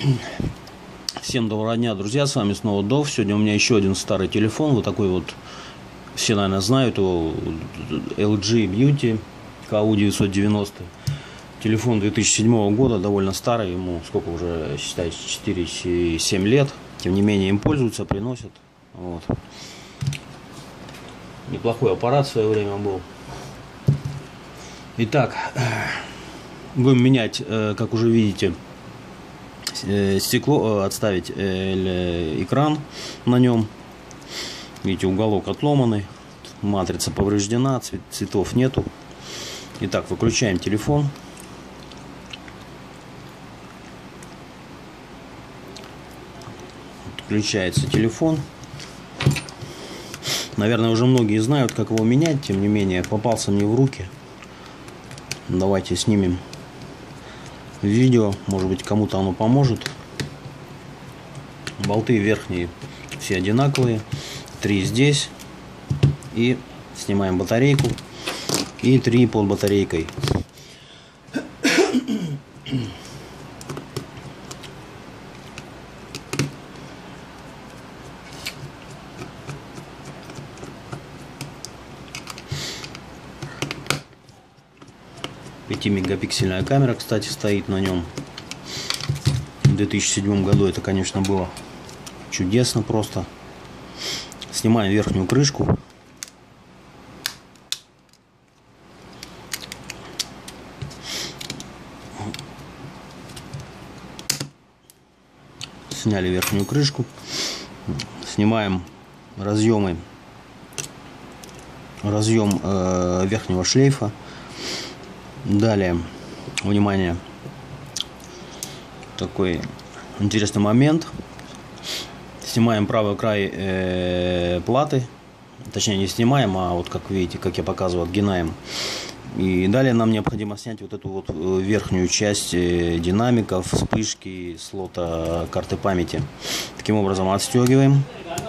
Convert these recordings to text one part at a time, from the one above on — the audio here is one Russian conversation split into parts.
Всем доброго дня, друзья, с вами снова Дов. Сегодня у меня еще один старый телефон, вот такой вот, все, наверное, знают его, LG Beauty KU990. Телефон 2007 года, довольно старый, ему сколько уже, считайте, 4-7 лет. Тем не менее, им пользуются, приносят. Вот. Неплохой аппарат в свое время был. Итак, будем менять, как уже видите, стекло, отставить экран на нем. Видите, уголок отломанный, матрица повреждена, цветов нету. Итак, выключаем телефон. Включается телефон. Наверное, уже многие знают, как его менять. Тем не менее, попался мне в руки. Давайте снимем видео, может быть, кому-то оно поможет. Болты верхние все одинаковые, 3 здесь, и снимаем батарейку, и 3 под батарейкой. Мегапиксельная камера, кстати, стоит на нем. В 2007 году это, конечно, было чудесно просто. Снимаем верхнюю крышку. Сняли верхнюю крышку. Снимаем разъем верхнего шлейфа. Далее, внимание, такой интересный момент. Снимаем правый край платы, точнее не снимаем, а вот как видите, как я показывал, отгинаем. И далее нам необходимо снять вот эту вот верхнюю часть динамиков, вспышки, слота карты памяти. Таким образом отстегиваем.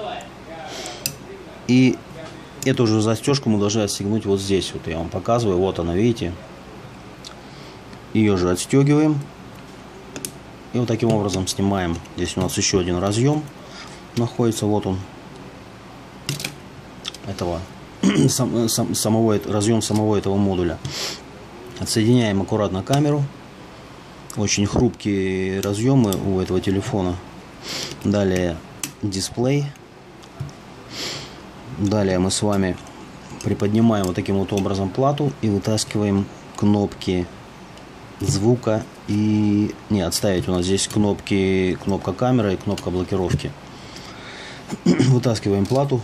И эту же застежку мы должны отстегнуть вот здесь. Вот я вам показываю, вот она, видите. Ее же отстегиваем. И вот таким образом снимаем. Здесь у нас еще один разъем находится. Вот он. Разъем самого этого модуля. Отсоединяем аккуратно камеру. Очень хрупкие разъемы у этого телефона. Далее дисплей. Далее мы с вами приподнимаем вот таким вот образом плату и вытаскиваем кнопки звука и отставить, у нас здесь кнопка камеры и кнопка блокировки. Вытаскиваем плату.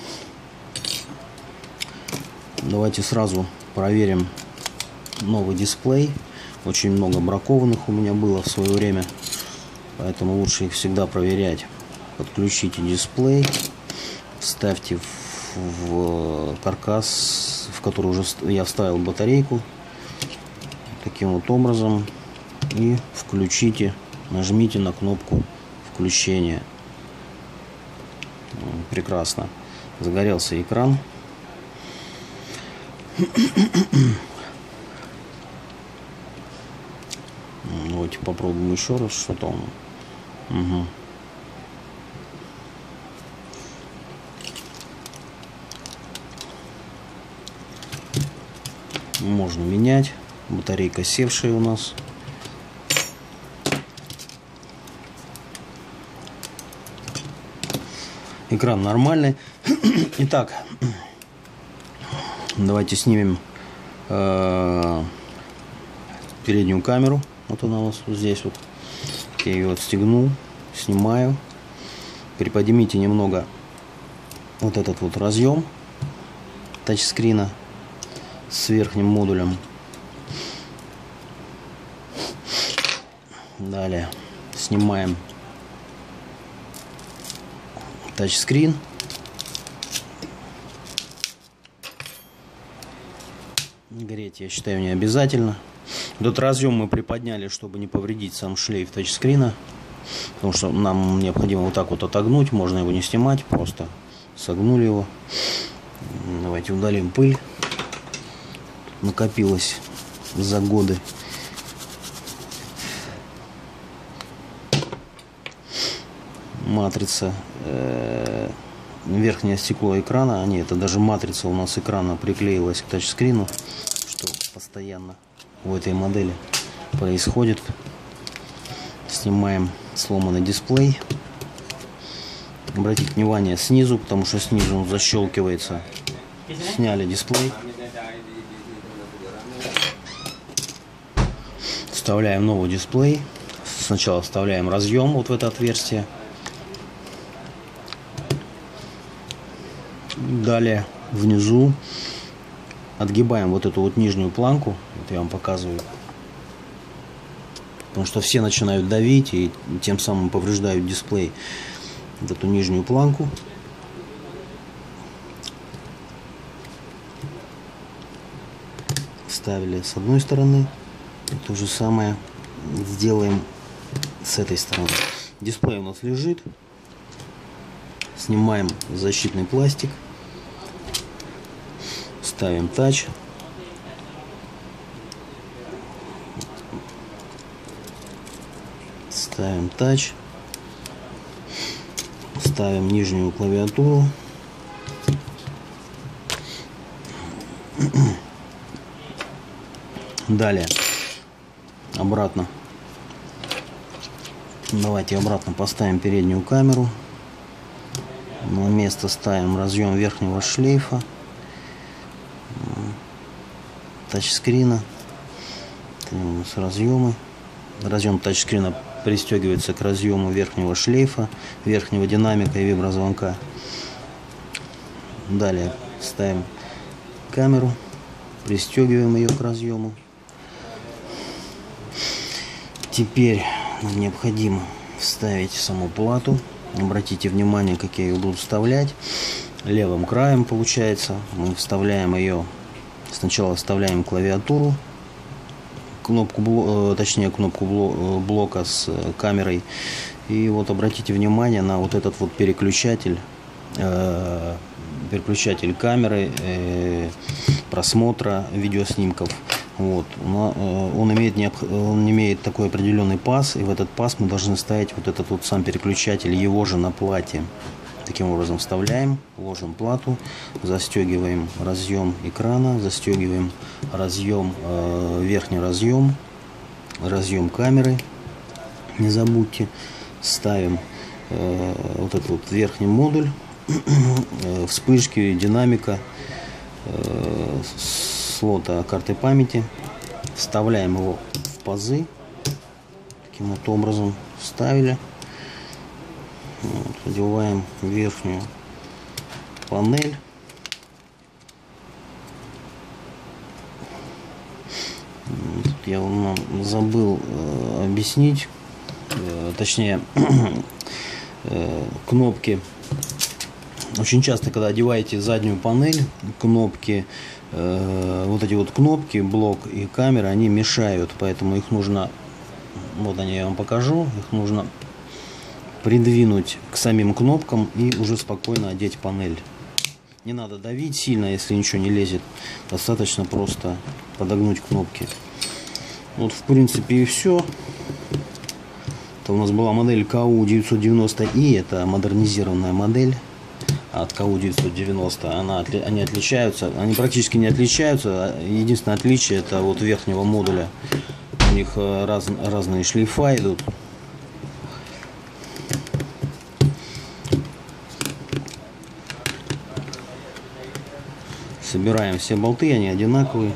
Давайте сразу проверим новый дисплей. Очень много бракованных у меня было в свое время, поэтому лучше их всегда проверять. Подключите дисплей, вставьте в каркас, в который уже я вставил батарейку. Таким вот образом, и включите, нажмите на кнопку включения. Прекрасно, загорелся экран. Давайте попробуем еще раз, что-то он. Угу. Можно менять. Батарейка севшая у нас. Экран нормальный. Итак, давайте снимем переднюю камеру. Вот она у нас вот здесь вот. Я ее отстегнул, снимаю. Приподнимите немного вот этот вот разъем тачскрина с верхним модулем. Далее снимаем тачскрин. Греть, я считаю, не обязательно. Этот разъем мы приподняли, чтобы не повредить сам шлейф тачскрина. Потому что нам необходимо вот так вот отогнуть. Можно его не снимать, просто согнули его. Давайте удалим пыль. Накопилось за годы. матрица, верхнее стекло экрана, это даже матрица у нас экрана приклеилась к тачскрину, что постоянно у этой модели происходит. Снимаем сломанный дисплей. Обратите внимание снизу, потому что снизу он защелкивается. Сняли дисплей. Вставляем новый дисплей. Сначала вставляем разъем вот в это отверстие. Далее внизу отгибаем вот эту вот нижнюю планку. Вот я вам показываю. Потому что все начинают давить и тем самым повреждают дисплей. Вот эту нижнюю планку. Вставили с одной стороны. И то же самое сделаем с этой стороны. Дисплей у нас лежит. Снимаем защитный пластик. Ставим тач. Ставим тач. Ставим нижнюю клавиатуру. Далее обратно. Давайте обратно поставим переднюю камеру. На место ставим разъем верхнего шлейфа, тачскрина. Это у нас разъемы. Разъем тачскрина пристегивается к разъему верхнего шлейфа, верхнего динамика и виброзвонка. Далее ставим камеру, пристегиваем ее к разъему. Теперь нам необходимо вставить саму плату. Обратите внимание, как я ее буду вставлять. Левым краем получается. Мы вставляем ее. Сначала вставляем клавиатуру, кнопку блока с камерой. И вот обратите внимание на вот этот вот переключатель камеры, просмотра видеоснимков. Вот. Он имеет такой определенный паз, и в этот паз мы должны ставить вот этот вот сам переключатель, его же на плате. Таким образом вставляем, ложим плату, застегиваем разъем экрана, застегиваем разъем, верхний разъем камеры. Не забудьте, ставим вот этот вот верхний модуль, вспышки, динамика, слота карты памяти. Вставляем его в пазы. Таким вот образом вставили. Вот, одеваем верхнюю панель. Тут я вам забыл объяснить, точнее кнопки. Очень часто, когда одеваете заднюю панель, кнопки, вот эти вот кнопки, блок и камера, они мешают, поэтому их нужно, вот они, я вам покажу, их нужно придвинуть к самим кнопкам и уже спокойно одеть панель. Не надо давить сильно, если ничего не лезет, достаточно просто подогнуть кнопки. Вот в принципе и все. Это у нас была модель КУ-990И, это модернизированная модель от КУ-990. Они отличаются, они практически не отличаются. Единственное отличие — это вот верхнего модуля. У них разные шлейфа идут. Собираем все болты, они одинаковые.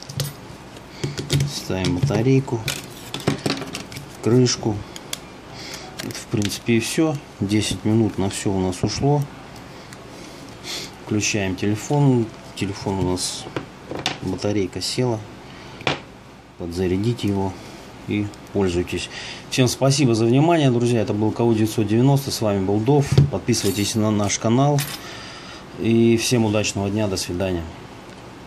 Ставим батарейку, крышку. Это, в принципе, и все. 10 минут на все у нас ушло. Включаем телефон. Телефон у нас, батарейка села. Подзарядите его и пользуйтесь. Всем спасибо за внимание, друзья. Это был КУ-990. С вами был Дов. Подписывайтесь на наш канал. И всем удачного дня. До свидания.